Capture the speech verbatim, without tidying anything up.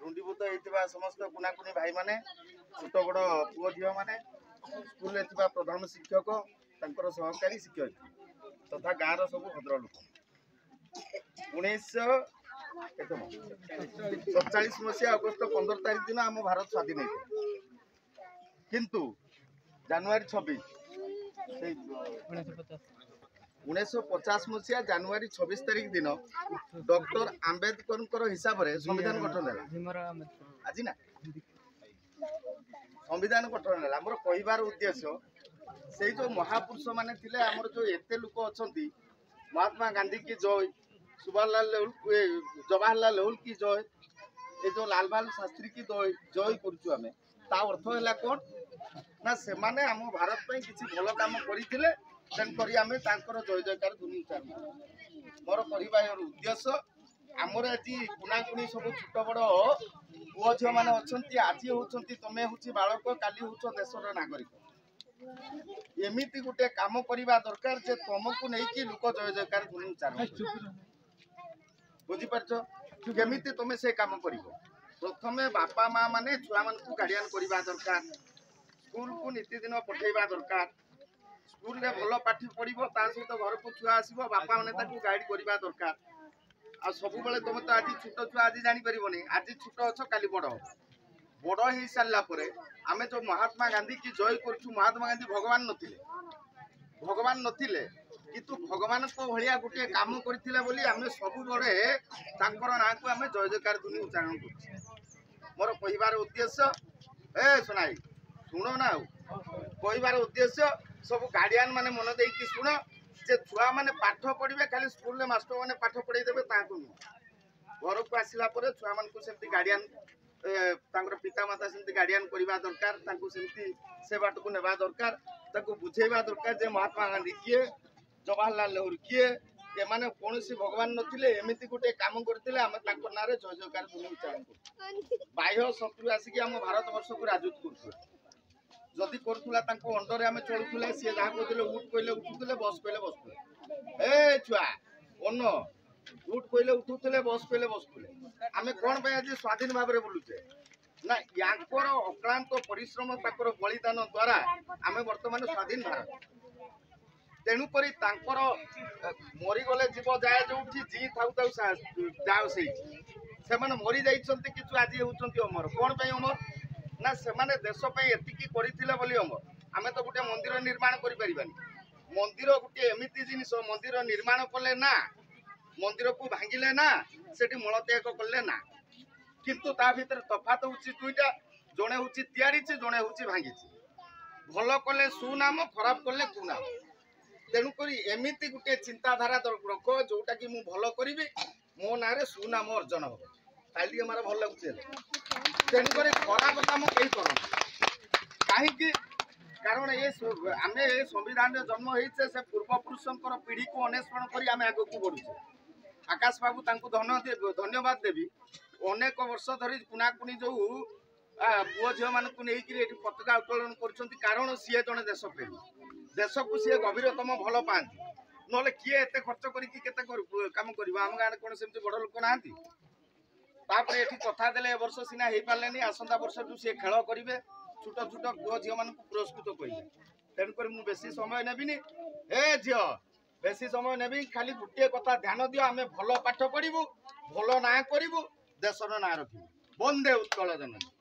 रुंडीभूत होता समस्त कुनाकुनी भाई माने छोट बड़ पुओ झील मैंने स्कूल प्रधान शिक्षक तांकर सहकारी शिक्षक तथा गाँव सब भद्रलोक उन्नीस सतचाश मसीहा अगस्त पंद्रह तारीख दिन आम भारत स्वाधीन होता किंतु जनवरी छब्बीस उन्नीस पचास मसीहा जनवरी छब्बीस तारीख दिन डॉक्टर आंबेडकर हिसाब से संविधान गठन है आज ना संविधान गठन है आमर कहबार उद्देश्य से जो महापुरुष माने थिले आमर जो एते लोक अछंती महात्मा गांधी की जय सुभाषलाल नेहरू जवाहरलाल नेहरू की जय ये जो लाल बहादुर शास्त्री की जय जय करूछु आमे ता अर्थ हैला कोन ना से माने हम भारत पे किसी भलो काम करिथिले तेन करी आमे तांकर जय जयकार दुनी उच्चारण मोर कहबार उद्देश्य आमर आज कुनाकुनी सब छोट बड़ पुओ झील मैंने अच्छा आज होती तुम हूँ बालक काली हूँ देशर नागरिक एमती गोटे कम करवा दरकार जे तुमको नहीं लोक जय जयकार ध्वनि उच्चारण बुझीपार केमी तुम से कम कर प्रथम बापा माँ माने छुआ मान गार्डियन करवा दरकार स्कूल को नीतिदिन पठेवा दरकार स्कूल रे भल पाठ पढ़ो ता सहित घर को छुआ आसो बापा मैंने गाइड करवा दरकार आ सब बेले तुम तो आज छोट छुआ आज जापर आज छोट अच्छ काली बड़ बड़ हो सारा आम जो महात्मा गांधी की जय कर महात्मा गांधी भगवान नथिले भगवान नथिले किंतु भगवान को भाया गोटे काम करथिले बोली आमे सब बड़े तांकर ना को आमे जय जयकार ध्वनि उच्चारण कर मोर कहबार उद्देश्य ए सुनाई सुनो ना कहबार उद्देश्य सब गार्डियन माने मन दे कि सुनो जे छुआ माने पाठ पढ़िबे खाली स्कूल रे मास्टर माने पाठ पढ़ाई देबे ताको घर को आसिला परे छुआ मान को सेमती गार्डियन तांकर पिता माता सेमती गार्डियन करबा दरकार ताको सेमती से बाट को नेबा दरकार ताको बुझेबा दरकार जे महात्मा गांधी किए जवाहरलाल नेहरू किए ए माने कोनोसी भगवान नथिले एमिति गोटे काम करथिले हम तांकर नारे जय जयकार ध्वनि उच्चारण कर बाह्य शत्रु आसिकी हम भारत वर्ष को राजूत करथु जदि करथुला तांको अंडर रे हम चलुथुले से जहा कहथिले उठ कहले उठुथुले बस कहले बसथुले ए छुआ ओनो उठ कहले उठुथुले बस कहले बसथुले आमे कोन पे आज स्वाधीन भाव रे बोलुचे ना याकर अक्लांत परिश्रम ताकर बलिदान द्वारा आमे वर्तमान स्वाधीन भारत तेणु करी तांकर मरी गले जीव जाए जो जी थाउ थाउ जाओ से से माने मरी जाइछन्ते किछु आज होउछन्ती अमर कोन पे अमर ना से माने देश पे एतिकी करिथिले बोली अमर आमे तो गोटे मंदिर निर्माण करि परिबानी मंदिर गोटे एमिति जिनिस मंदिर निर्माण कले ना मंदिर को भांगिले ना सेठी मलत्याग कले ना किंतु ता भीतर तफात होउची दुईटा जणे होउची तयारीची जणे होउची भांगीची भलो कले सुनाम खराब कले कुनाम तेणु करी एमिति गोटे चिंताधारा रख जोटा कि मु भल करी मो ना सुनाम अर्जन हम ताली हमारा भल लगुचे तेणुक खराब कम कहीं कर कहीं कारण ये आम संविधान जन्म होइछे से पूर्वपुरुषंकर पीढ़ी को अन्वेषण करी आम आग को बढ़ुचे आकाश बाबू तांको धन्यवाद देवी अनेक वर्ष धरी कुनाकुनी जो पुओ झील मानक नहीं पताका उत्तोलन कर कारण सी जड़े देश प्रेमी देश को सी गभीरतम भल पाती ना किए एत खर्च करके कम कर आम गाँव कौन से बड़ लोक ना तापर ये कथा देले ए वर्ष सीना हो पारे आसंता वर्ष सी खेल करेंगे छोट छोट पुओ झील मान पुरस्कृत करेंगे तेणुक बेसी समय नेबिनी ए झील बेसी समय नेबी खाली गोटे कथा ध्यान दियो आम भल पाठ पढ़ू भल ना करूँ देशर ना रखू बंदे उत्कल जननी।